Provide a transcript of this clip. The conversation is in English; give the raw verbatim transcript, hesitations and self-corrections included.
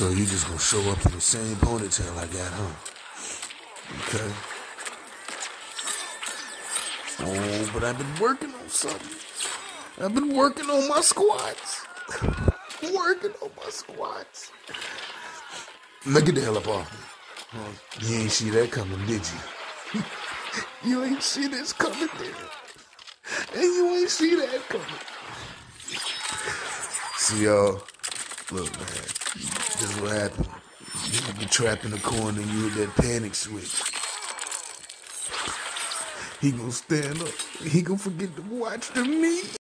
So you just gonna show up in the same ponytail I got, huh? Okay. Oh, but I've been working on something. I've been working on my squats. Working on my squats. Now get the hell up off me. Huh? You ain't see that coming, did you? You ain't see this coming, did you? And you ain't see that coming. See, y'all, look, man, this is what happened. You be trapped in the corner and you hit that panic switch. He gonna stand up. He gonna forget to watch the meat.